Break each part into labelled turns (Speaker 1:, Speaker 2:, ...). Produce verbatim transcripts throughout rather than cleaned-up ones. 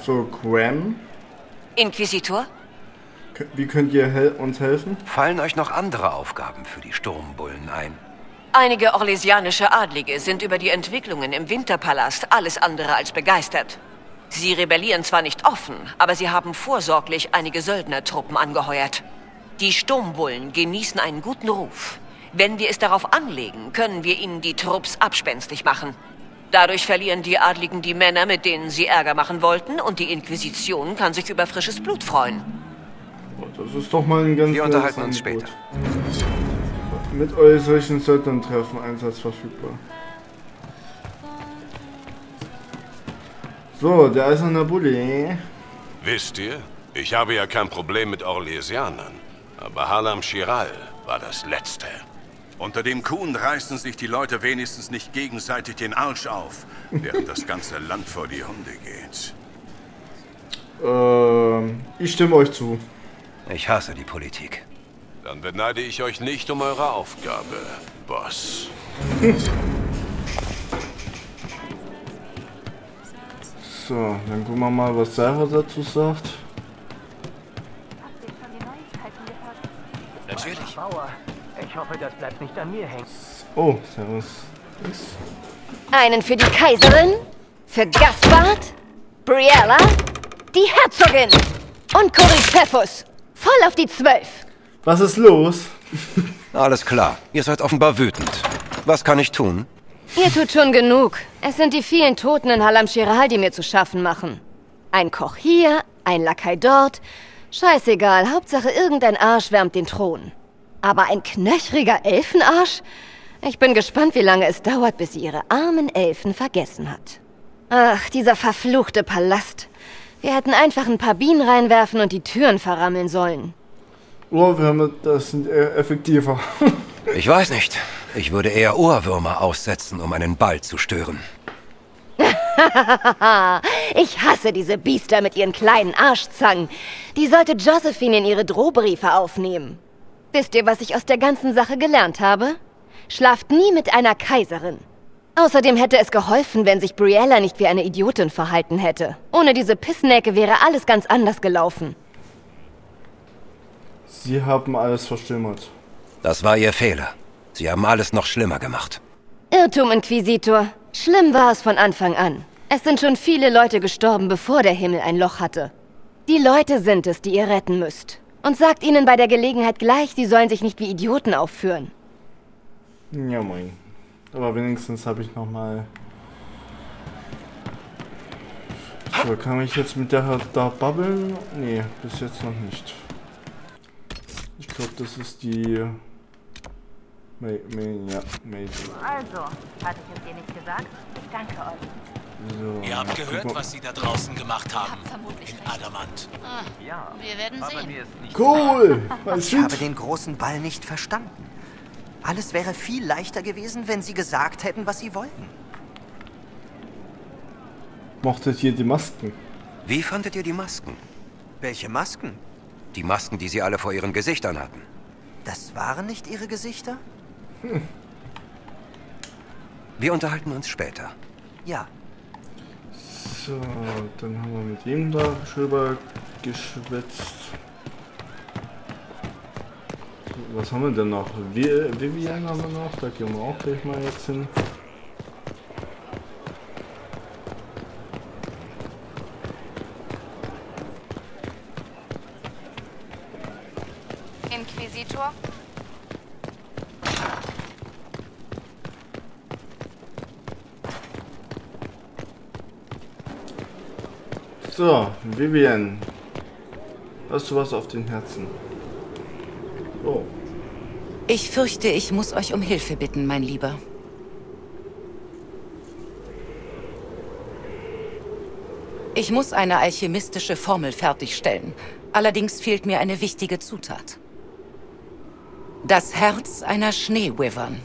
Speaker 1: So, Graham?
Speaker 2: Inquisitor?
Speaker 1: Wie könnt ihr hel uns helfen?
Speaker 3: Fallen euch noch andere Aufgaben für die Sturmbullen ein?
Speaker 2: Einige orlesianische Adlige sind über die Entwicklungen im Winterpalast alles andere als begeistert. Sie rebellieren zwar nicht offen, aber sie haben vorsorglich einige Söldnertruppen angeheuert. Die Sturmbullen genießen einen guten Ruf. Wenn wir es darauf anlegen, können wir ihnen die Trupps abspenstig machen. Dadurch verlieren die Adligen die Männer, mit denen sie Ärger machen wollten, und die Inquisition kann sich über frisches Blut freuen.
Speaker 1: Das ist doch mal ein ganz
Speaker 3: Wir unterhalten uns später.
Speaker 1: Mit äußerlichen Söldnertreffen Einsatz verfügbar. So, der eiserne Bulli.
Speaker 4: Wisst ihr, ich habe ja kein Problem mit Orlesianern, aber Halam Shiral war das Letzte. Unter dem Kuhn reißen sich die Leute wenigstens nicht gegenseitig den Arsch auf, während das ganze Land vor die Hunde geht.
Speaker 1: Ähm, ich stimme euch zu.
Speaker 3: Ich hasse die Politik.
Speaker 4: Dann beneide ich euch nicht um eure Aufgabe, Boss.
Speaker 1: So, dann gucken wir mal, was Sarah dazu sagt.
Speaker 3: Natürlich.
Speaker 5: Ich hoffe, das bleibt nicht an mir hängen.
Speaker 1: Oh, servus.
Speaker 6: Einen für die Kaiserin, für Gaspard, Briella, die Herzogin und Coryphus. Voll auf die Zwölf.
Speaker 1: Was ist los?
Speaker 3: Alles klar. Ihr seid offenbar wütend. Was kann ich tun?
Speaker 6: Ihr tut schon genug. Es sind die vielen Toten in Halam Shiral, die mir zu schaffen machen. Ein Koch hier, ein Lakai dort. Scheißegal, Hauptsache irgendein Arsch wärmt den Thron. Aber ein knöchriger Elfenarsch? Ich bin gespannt, wie lange es dauert, bis sie ihre armen Elfen vergessen hat. Ach, dieser verfluchte Palast. Wir hätten einfach ein paar Bienen reinwerfen und die Türen verrammeln sollen.
Speaker 1: Oh, wir haben das sind eher effektiver.
Speaker 3: Ich weiß nicht. Ich würde eher Ohrwürmer aussetzen, um einen Ball zu stören.
Speaker 6: Ich hasse diese Biester mit ihren kleinen Arschzangen. Die sollte Josephine in ihre Drohbriefe aufnehmen. Wisst ihr, was ich aus der ganzen Sache gelernt habe? Schlaft nie mit einer Kaiserin. Außerdem hätte es geholfen, wenn sich Briella nicht wie eine Idiotin verhalten hätte. Ohne diese Pissnäcke wäre alles ganz anders gelaufen.
Speaker 1: Sie haben alles verstümmert.
Speaker 3: Das war ihr Fehler. Sie haben alles noch schlimmer gemacht.
Speaker 6: Irrtum, Inquisitor. Schlimm war es von Anfang an. Es sind schon viele Leute gestorben, bevor der Himmel ein Loch hatte. Die Leute sind es, die ihr retten müsst. Und sagt ihnen bei der Gelegenheit gleich, sie sollen sich nicht wie Idioten aufführen.
Speaker 1: Ja, moin. Aber wenigstens habe ich noch mal... So, kann ich jetzt mit der da babbeln? Nee, bis jetzt noch nicht. Ich glaube, das ist die... May, May, ja, May.
Speaker 7: Also, hatte ich es dir nicht gesagt? Ich danke euch.
Speaker 1: So,
Speaker 8: Ihr habt gehört, was sie da draußen gemacht haben.
Speaker 9: Vermutlich
Speaker 8: In
Speaker 9: recht.
Speaker 8: Adamant.
Speaker 9: Ah,
Speaker 5: Ja,
Speaker 9: wir werden
Speaker 5: aber
Speaker 9: sehen.
Speaker 5: mir ist nicht
Speaker 1: cool! Was
Speaker 10: Ich habe den großen Ball nicht verstanden. Alles wäre viel leichter gewesen, wenn sie gesagt hätten, was sie wollten.
Speaker 1: Mochtet ihr die Masken?
Speaker 3: Wie fandet ihr die Masken?
Speaker 10: Welche Masken?
Speaker 3: Die Masken, die sie alle vor ihren Gesichtern hatten.
Speaker 10: Das waren nicht ihre Gesichter?
Speaker 1: Hm.
Speaker 3: Wir unterhalten uns später.
Speaker 10: Ja.
Speaker 1: So, dann haben wir mit ihm da drüber geschwätzt. Was haben wir denn noch? Vivian haben wir noch, da gehen wir auch gleich mal jetzt hin.
Speaker 9: Inquisitor?
Speaker 1: So, Vivian. Hast du was auf den Herzen? Oh.
Speaker 11: Ich fürchte, ich muss euch um Hilfe bitten, mein Lieber. Ich muss eine alchemistische Formel fertigstellen. Allerdings fehlt mir eine wichtige Zutat. Das Herz einer Schneewyvern.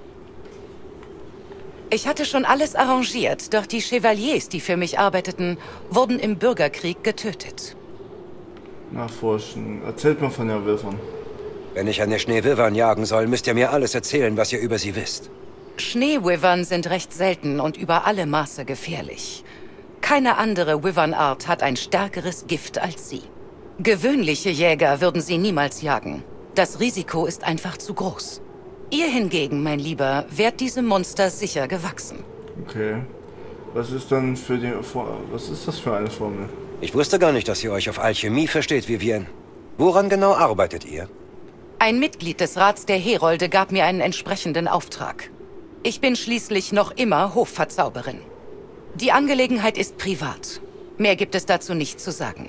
Speaker 11: Ich hatte schon alles arrangiert, doch die Chevaliers, die für mich arbeiteten, wurden im Bürgerkrieg getötet.
Speaker 1: Nachforschen. Erzählt mal von der Wyvern.
Speaker 3: Wenn ich eine Schneewyvern jagen soll, müsst ihr mir alles erzählen, was ihr über sie wisst.
Speaker 11: Schneewyvern sind recht selten und über alle Maße gefährlich. Keine andere Wyvern-Art hat ein stärkeres Gift als sie. Gewöhnliche Jäger würden sie niemals jagen. Das Risiko ist einfach zu groß. Ihr hingegen, mein Lieber, wärt diesem Monster sicher gewachsen.
Speaker 1: Okay. Was ist dann für die... Was ist das für eine Formel?
Speaker 3: Ich wusste gar nicht, dass ihr euch auf Alchemie versteht, Vivienne. Woran genau arbeitet ihr?
Speaker 11: Ein Mitglied des Rats der Herolde gab mir einen entsprechenden Auftrag. Ich bin schließlich noch immer Hofverzauberin. Die Angelegenheit ist privat. Mehr gibt es dazu nicht zu sagen.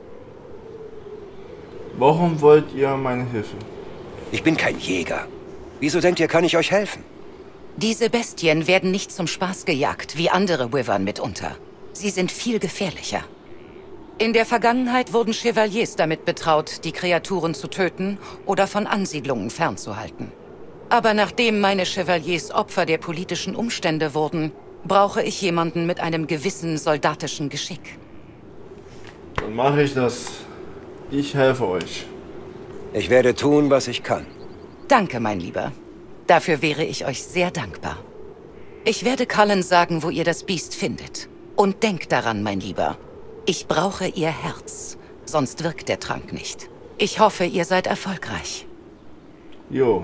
Speaker 1: Warum wollt ihr meine Hilfe?
Speaker 3: Ich bin kein Jäger. Wieso denkt ihr, kann ich euch helfen?
Speaker 11: Diese Bestien werden nicht zum Spaß gejagt, wie andere Wyvern mitunter. Sie sind viel gefährlicher. In der Vergangenheit wurden Chevaliers damit betraut, die Kreaturen zu töten oder von Ansiedlungen fernzuhalten. Aber nachdem meine Chevaliers Opfer der politischen Umstände wurden, brauche ich jemanden mit einem gewissen soldatischen Geschick.
Speaker 1: Dann mache ich das. Ich helfe euch.
Speaker 3: Ich werde tun, was ich kann.
Speaker 11: Danke, mein Lieber. Dafür wäre ich euch sehr dankbar. Ich werde Cullen sagen, wo ihr das Biest findet. Und denkt daran, mein Lieber. Ich brauche ihr Herz. Sonst wirkt der Trank nicht. Ich hoffe, ihr seid erfolgreich.
Speaker 1: Jo.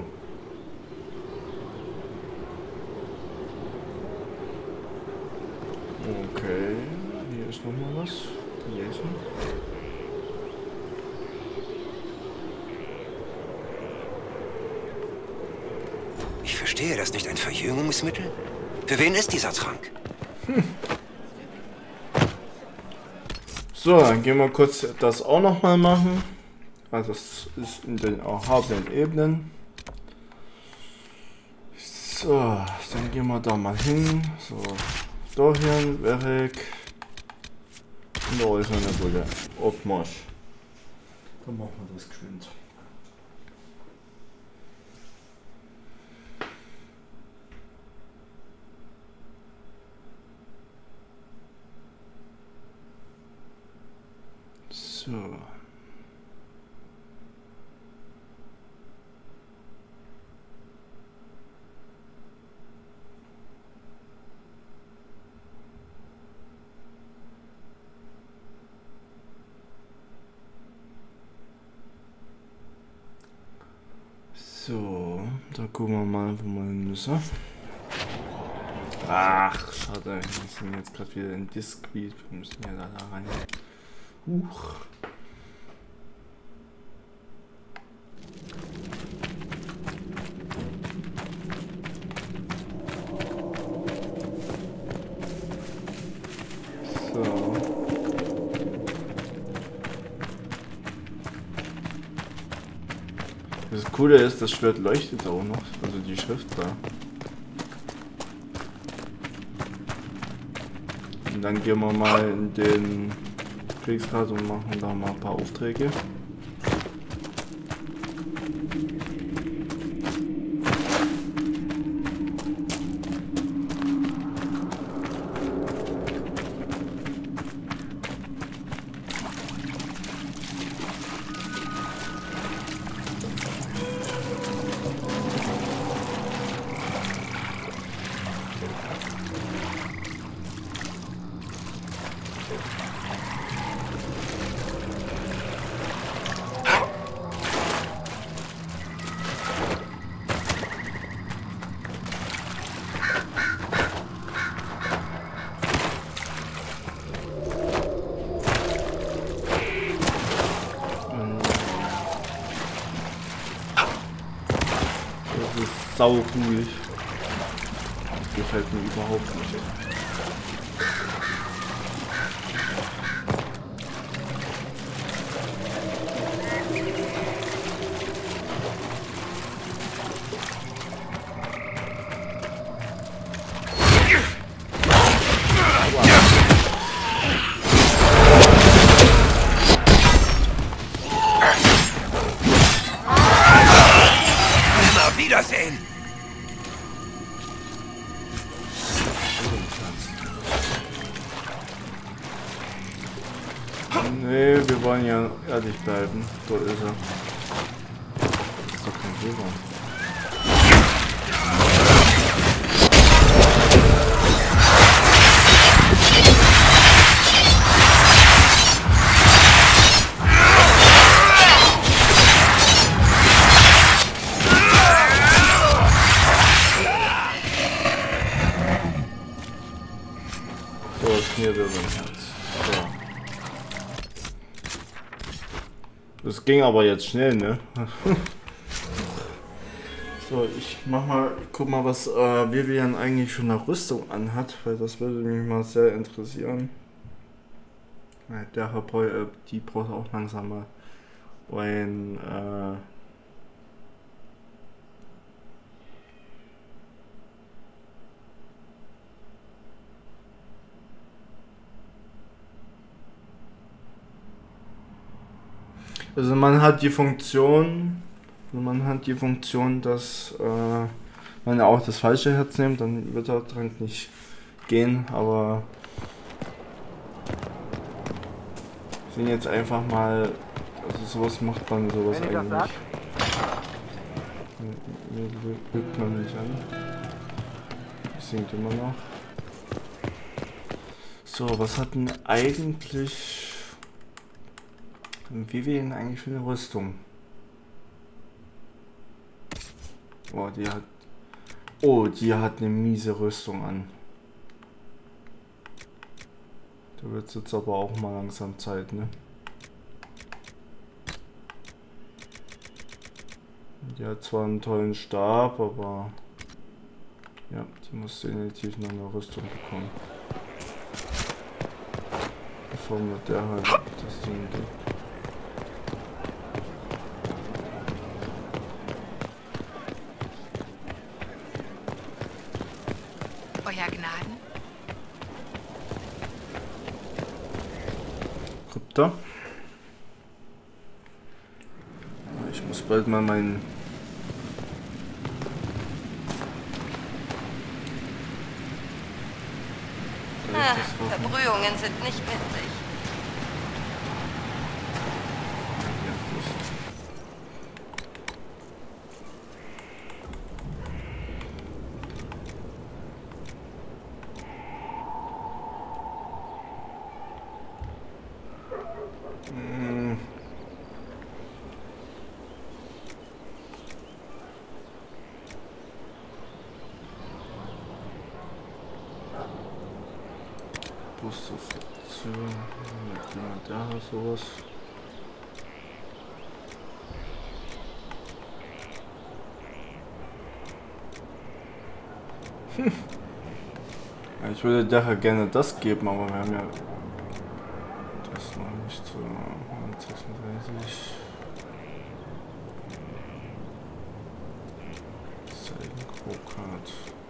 Speaker 1: Okay. Hier ist noch mal was. Lesen.
Speaker 3: Ich verstehe das nicht. Ein Verjüngungsmittel? Für wen ist dieser Trank?
Speaker 1: Hm. So, dann gehen wir kurz das auch noch mal machen. Also das ist in den erhabenen Ebenen. So, dann gehen wir da mal hin. So, dahin, weg. Und da ist eine Bulle. Obmarsch. Dann machen wir das geschwind. So. So, da gucken wir mal, wo wir hin müssen. Ach, schade, wir sind jetzt gerade wieder in Disc-Gebiet. Wir müssen ja da, da rein. Huch. So. Das Coole ist, das Schwert leuchtet auch noch, also die Schrift da. Und dann gehen wir mal in den Kriegsrat und machen da mal ein paar Aufträge. Sau cool. Das gefällt mir überhaupt nicht.
Speaker 3: Wiedersehen!
Speaker 1: Nee, wir wollen ja ehrlich bleiben. Dort ist er. Das ist doch kein Silber. Schneewirbelherz. So. Das ging aber jetzt schnell, ne? So, ich mach mal, guck mal, was äh, Vivian eigentlich für eine Rüstung anhat, weil das würde mich mal sehr interessieren. Ja, der Herr Boy, äh, die braucht auch langsam mal ein äh, also man hat die Funktion, man hat die Funktion, dass äh, man auch das falsche Herz nimmt, dann wird der Trank nicht gehen, aber wir sind jetzt einfach mal, also sowas macht man sowas eigentlich nicht. Mir lügt man nicht an. Ich singt immer noch. So, was hat denn eigentlich Vivian eigentlich für eine Rüstung? Oh, die hat. Oh, die hat eine miese Rüstung an. Da wird es jetzt aber auch mal langsam Zeit, ne? Die hat zwar einen tollen Stab, aber ja, die muss definitiv noch eine Rüstung bekommen. Bevor mir der halt das Ding gibt.
Speaker 9: Euer Gnaden.
Speaker 1: Krypta. Ich muss bald mal meinen
Speaker 6: Ah, Verbrühungen sind nicht witzig.
Speaker 1: Hm. Busfunktion, da sowas. Hm. Ja, ich würde daher gerne das geben, aber wir haben ja das noch nicht so hundertsechsunddreißig. Zeigenkrokat.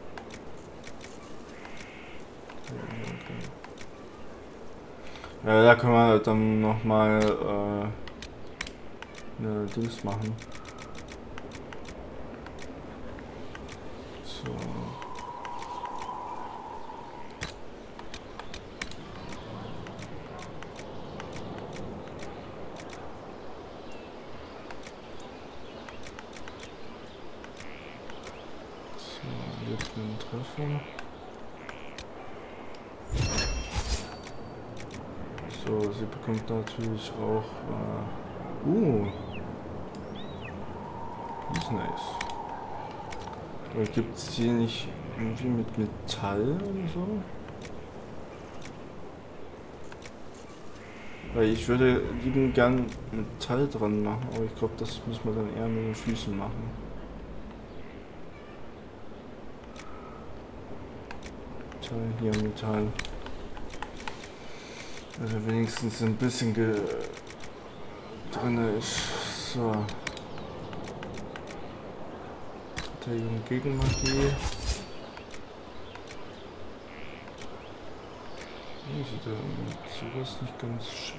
Speaker 1: Ja, da können wir dann nochmal äh, eine Dings machen. So. So, jetzt einen Treffer. So, sie bekommt natürlich auch. Äh, uh. Das ist nice. Aber gibt es hier nicht irgendwie mit Metall oder so? Weil ich würde lieben gern Metall dran machen, aber ich glaube, das müssen wir dann eher mit den Füßen machen. Metall, hier Metall. Also wenigstens ein bisschen ge drin ist. So. Verteidigung gegen Magie. Oh, sieht da sowas nicht ganz schön.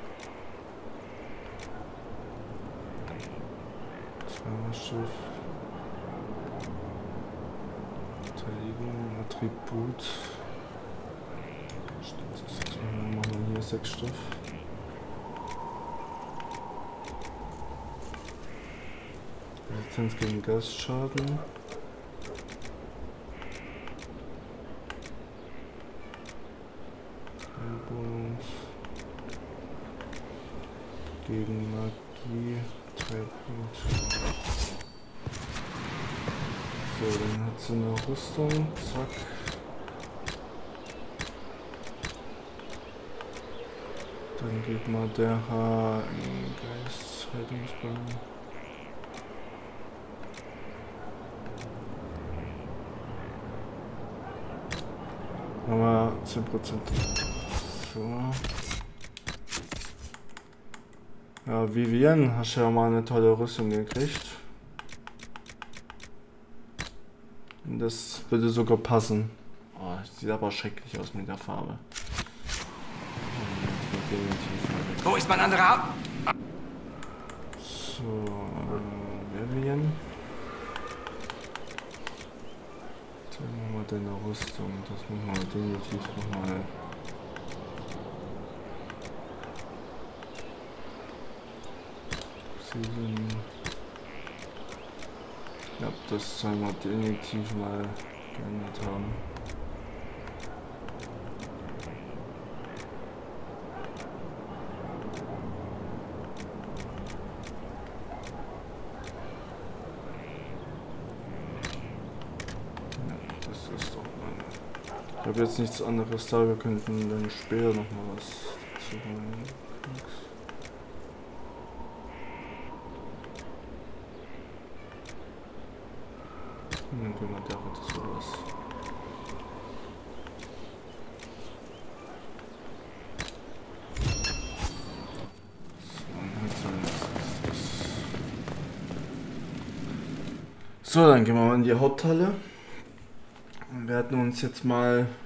Speaker 1: Zweimal Schiff. Verteidigung, Attribut. Dann machen wir hier sechs Stoff. Resistenz gegen Gastschaden. Bonus. Gegen Magie. drei Punkte. So, dann hat sie eine Rüstung. Zack. Dann geht mal der Haar in Geisthaltungsbahn. Haben wir zehn Prozent. So. Ja, Vivian, hast ja mal eine tolle Rüstung gekriegt. Und das würde sogar passen. Oh, sieht aber schrecklich aus mit der Farbe.
Speaker 3: Wo ist mein anderer Ab?
Speaker 1: So, äh, Vivian. Zeigen wir mal deine Rüstung. Das muss man definitiv nochmal. Ja, das soll man definitiv mal geändert haben. Ja, das ist doch mal. Ich habe jetzt nichts anderes da, wir könnten dann später noch mal was dazu holen. Dann können wir da das sowas. So, dann gehen wir mal in die Haupthalle. Wir werden uns jetzt mal